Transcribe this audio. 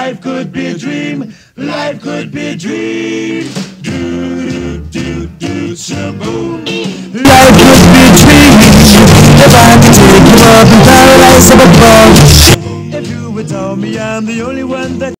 Life could be a dream. Life could be a dream. Do do do shaboom. Life could be a dream. If I could take you up in paradise above. If you would tell me I'm the only one that